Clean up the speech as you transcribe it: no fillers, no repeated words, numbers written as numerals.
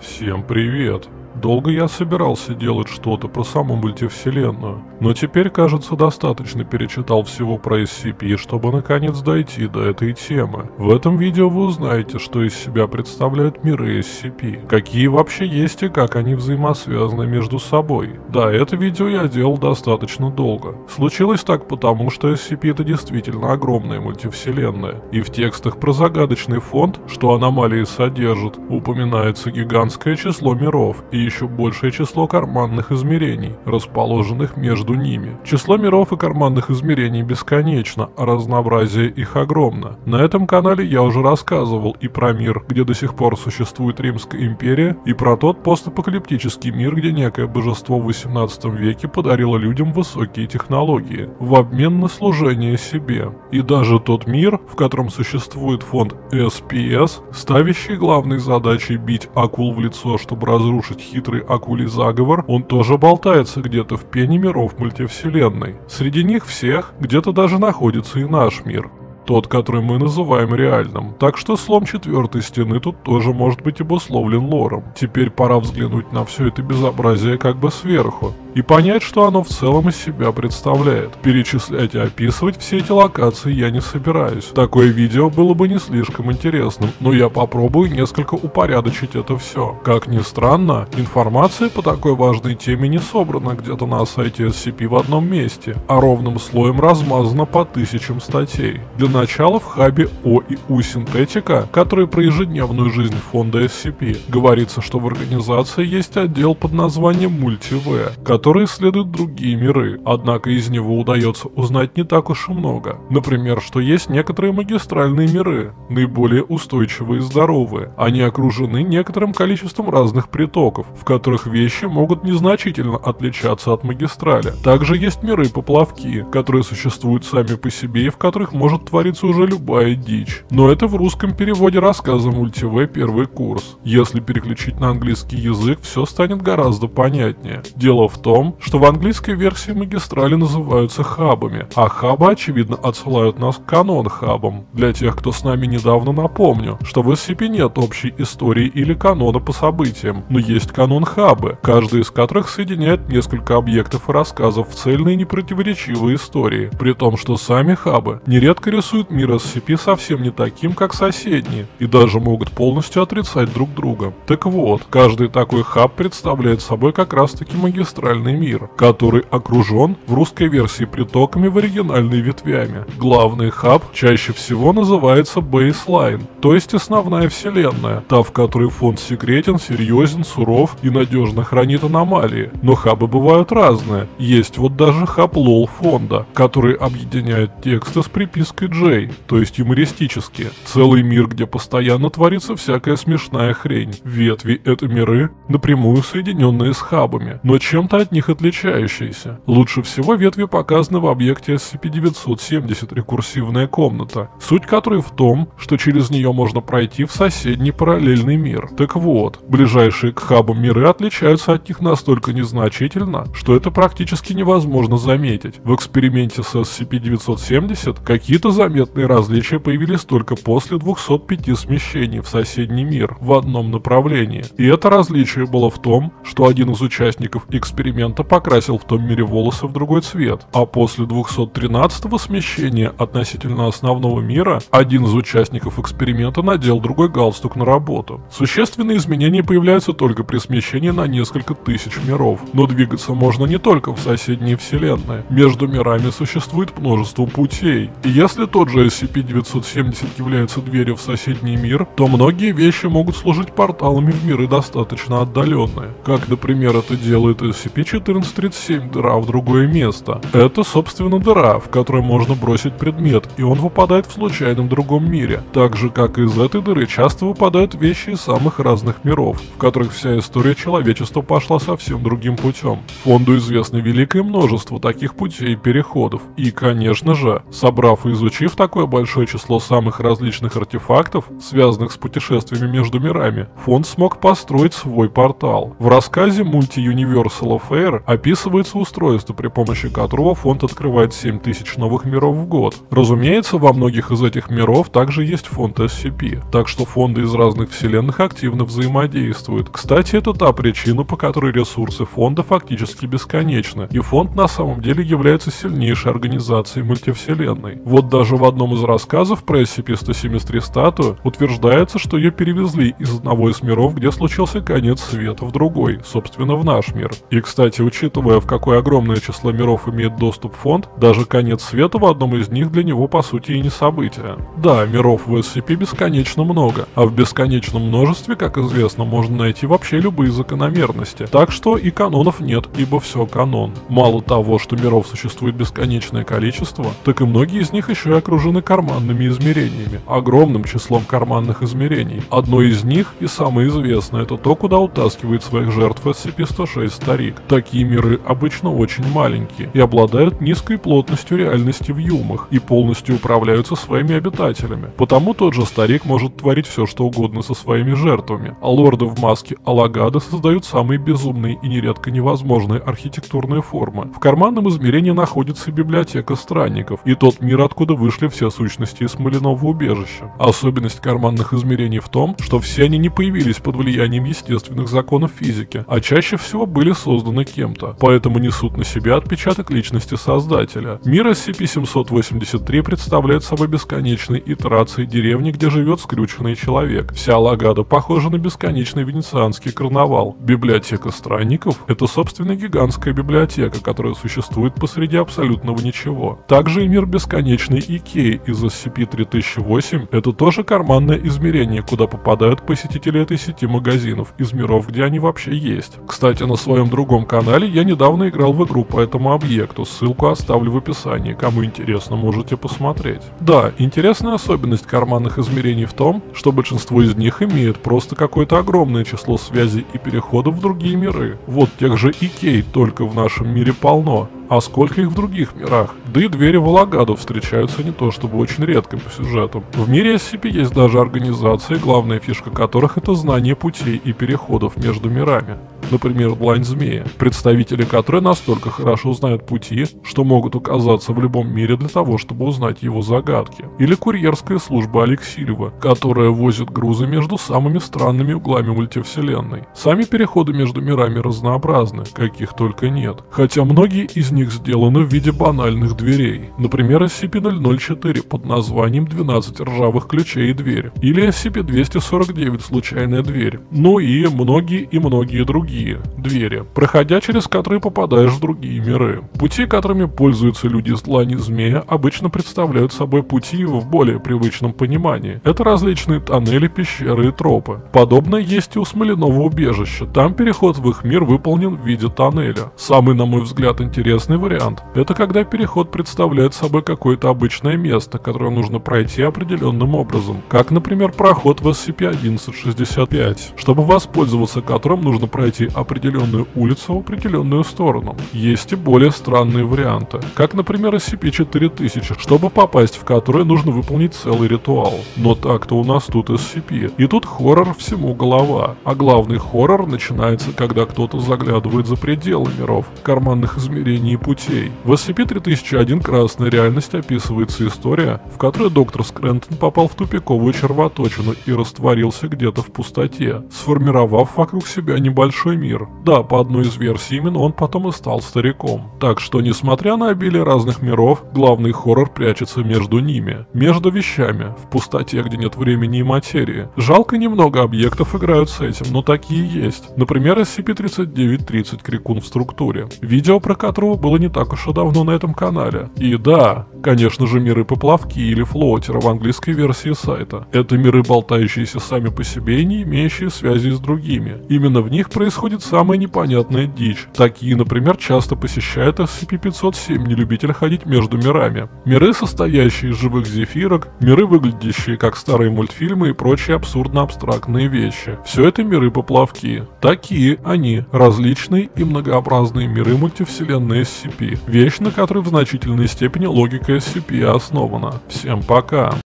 Всем привет! Долго я собирался делать что-то про саму мультивселенную, но теперь, кажется, достаточно перечитал всего про SCP, чтобы наконец дойти до этой темы. В этом видео вы узнаете, что из себя представляют миры SCP, какие вообще есть и как они взаимосвязаны между собой. Да, это видео я делал достаточно долго. Случилось так потому, что SCP это действительно огромная мультивселенная, и в текстах про загадочный фонд, что аномалии содержат, упоминается гигантское число миров и еще большее число карманных измерений, расположенных между ними. Число миров и карманных измерений бесконечно, а разнообразие их огромно. На этом канале я уже рассказывал и про мир, где до сих пор существует Римская империя, и про тот постапокалиптический мир, где некое божество в 18 веке подарило людям высокие технологии в обмен на служение себе. И даже тот мир, в котором существует фонд SPS, ставящий главной задачей бить акул в лицо, чтобы разрушить хитрый акулий заговор, он тоже болтается где-то в пене миров мультивселенной. Среди них всех где-то даже находится и наш мир. Тот, который мы называем реальным. Так что слом четвертой стены тут тоже может быть обусловлен лором. Теперь пора взглянуть на все это безобразие как бы сверху и понять, что оно в целом из себя представляет. Перечислять и описывать все эти локации я не собираюсь. Такое видео было бы не слишком интересным, но я попробую несколько упорядочить это все. Как ни странно, информация по такой важной теме не собрана где-то на сайте SCP в одном месте, а ровным слоем размазана по тысячам статей. Для начала в хабе О и У Синтетика, который про ежедневную жизнь фонда SCP, говорится, что в организации есть отдел под названием Мульти-В, который исследует другие миры, однако из него удается узнать не так уж и много. Например, что есть некоторые магистральные миры, наиболее устойчивые и здоровые. Они окружены некоторым количеством разных притоков, в которых вещи могут незначительно отличаться от магистрали. Также есть миры-поплавки, которые существуют сами по себе и в которых может твориться уже любая дичь. Но это в русском переводе рассказа Мульти-В первый курс. Если переключить на английский язык, все станет гораздо понятнее. Дело в том, что в английской версии магистрали называются хабами, а хабы, очевидно, отсылают нас к канон-хабам. Для тех, кто с нами недавно, напомню, что в SCP нет общей истории или канона по событиям, но есть канон-хабы, каждый из которых соединяет несколько объектов и рассказов в цельные непротиворечивые истории, при том, что сами хабы нередко рисуют мир SCP совсем не таким, как соседние, и даже могут полностью отрицать друг друга. Так вот, каждый такой хаб представляет собой как раз-таки магистральный мир, который окружен в русской версии притоками, в оригинальной ветвями. Главный хаб чаще всего называется Baseline, то есть основная вселенная, та, в которой фонд секретен, серьезен, суров и надежно хранит аномалии. Но хабы бывают разные. Есть вот даже хаб лол фонда, который объединяет тексты с припиской J, то есть юмористические. Целый мир, где постоянно творится всякая смешная хрень. Ветви — это миры, напрямую соединенные с хабами, но чем-то от них отличающиеся. Лучше всего ветви показаны в объекте SCP-970 рекурсивная комната, суть которой в том, что через нее можно пройти в соседний параллельный мир. Так вот, ближайшие к хабам миры отличаются от них настолько незначительно, что это практически невозможно заметить. В эксперименте с SCP-970 какие-то заметные различия появились только после 205 смещений в соседний мир в одном направлении. И это различие было в том, что один из участников эксперимента покрасил в том мире волосы в другой цвет, а после 213 смещения относительно основного мира один из участников эксперимента надел другой галстук на работу. Существенные изменения появляются только при смещении на несколько тысяч миров, но двигаться можно не только в соседние вселенные. Между мирами существует множество путей, и если тот же SCP-970 является дверью в соседний мир, то многие вещи могут служить порталами в миры достаточно отдаленные. Как, например, это делает SCP-1437 дыра в другое место. Это, собственно, дыра, в которой можно бросить предмет, и он выпадает в случайном другом мире. Так же, как и из этой дыры часто выпадают вещи из самых разных миров, в которых вся история человечества пошла совсем другим путем. Фонду известно великое множество таких путей и переходов. И, конечно же, собрав и изучив Получив такое большое число самых различных артефактов, связанных с путешествиями между мирами, фонд смог построить свой портал. В рассказе Multi-Universal Affair описывается устройство, при помощи которого фонд открывает 7000 новых миров в год. Разумеется, во многих из этих миров также есть фонд SCP, так что фонды из разных вселенных активно взаимодействуют. Кстати, это та причина, по которой ресурсы фонда фактически бесконечны, и фонд на самом деле является сильнейшей организацией мультивселенной. Вот даже в одном из рассказов про SCP-173 статую утверждается, что ее перевезли из одного из миров, где случился конец света, в другой, собственно в наш мир. И, кстати, учитывая, в какое огромное число миров имеет доступ фонд, даже конец света в одном из них для него по сути и не событие. Да, миров в SCP бесконечно много, а в бесконечном множестве, как известно, можно найти вообще любые закономерности. Так что и канонов нет, ибо все канон. Мало того, что миров существует бесконечное количество, так и многие из них еще и окружены карманными измерениями, огромным числом карманных измерений. Одно из них, и самое известное, это то, куда утаскивает своих жертв SCP-106 старик. Такие миры обычно очень маленькие и обладают низкой плотностью реальности в юмах и полностью управляются своими обитателями. Потому тот же старик может творить все, что угодно со своими жертвами, а лорды в маске Алагада создают самые безумные и нередко невозможные архитектурные формы. В карманном измерении находится библиотека странников и тот мир, откуда вышли все сущности из Смоляного убежища. Особенность карманных измерений в том, что все они не появились под влиянием естественных законов физики, а чаще всего были созданы кем-то, поэтому несут на себе отпечаток личности создателя. Мир SCP-783 представляет собой бесконечные итерации деревни, где живет скрюченный человек. Вся Алагада похожа на бесконечный венецианский карнавал. Библиотека странников — это, собственно, гигантская библиотека, которая существует посреди абсолютного ничего. Также и мир бесконечный Икеи из SCP-3008 — это тоже карманное измерение, куда попадают посетители этой сети магазинов из миров, где они вообще есть. Кстати, на своем другом канале я недавно играл в игру по этому объекту, ссылку оставлю в описании, кому интересно, можете посмотреть. Да, интересная особенность карманных измерений в том, что большинство из них имеют просто какое-то огромное число связей и переходов в другие миры. Вот тех же Икей только в нашем мире полно. А сколько их в других мирах? Да и двери в Алагаду встречаются не то чтобы очень редко по сюжетам. В мире SCP есть даже организации, главная фишка которых — это знание путей и переходов между мирами. Например, Длань Змея, представители которой настолько хорошо знают пути, что могут оказаться в любом мире для того, чтобы узнать его загадки. Или курьерская служба Алексилева, которая возит грузы между самыми странными углами мультивселенной. Сами переходы между мирами разнообразны, каких только нет. Хотя многие из них сделаны в виде банальных дверей. Например, SCP-004 под названием 12 ржавых ключей и дверь. Или SCP-249 случайная дверь. Ну и многие другие двери, проходя через которые попадаешь в другие миры. Пути, которыми пользуются люди из Длани Змея, обычно представляют собой пути в более привычном понимании. Это различные тоннели, пещеры и тропы. Подобное есть и у Смоляного убежища. Там переход в их мир выполнен в виде тоннеля. Самый, на мой взгляд, интересный вариант — это когда переход представляет собой какое-то обычное место, которое нужно пройти определенным образом, как, например, проход в SCP-1165, чтобы воспользоваться которым нужно пройти определенную улицу в определенную сторону. Есть и более странные варианты, как, например, SCP-4000, чтобы попасть в который нужно выполнить целый ритуал. Но так-то у нас тут SCP, и тут хоррор всему голова, а главный хоррор начинается, когда кто-то заглядывает за пределы миров, карманных измерений и путей. В SCP-3001 «Красная реальность» описывается история, в которой доктор Скрэнтон попал в тупиковую червоточину и растворился где-то в пустоте, сформировав вокруг себя небольшой мир. Да, по одной из версий, именно он потом и стал стариком. Так что, несмотря на обилие разных миров, главный хоррор прячется между ними, между вещами, в пустоте, где нет времени и материи. Жалко, немного объектов играют с этим, но такие есть. Например, SCP-3930 «Крикун в структуре», видео про которого было не так уж и давно на этом канале. И да, конечно же, миры-поплавки или флоутеры в английской версии сайта. Это миры, болтающиеся сами по себе и не имеющие связи с другими. Именно в них происходит самая непонятная дичь. Такие, например, часто посещают SCP-507, не любитель ходить между мирами. Миры, состоящие из живых зефирок, миры, выглядящие как старые мультфильмы и прочие абсурдно-абстрактные вещи. Все это миры-поплавки. Такие они, различные и многообразные миры мультивселенной SCP. Вещь, на которой в значительной степени логика SCP основана. Всем пока!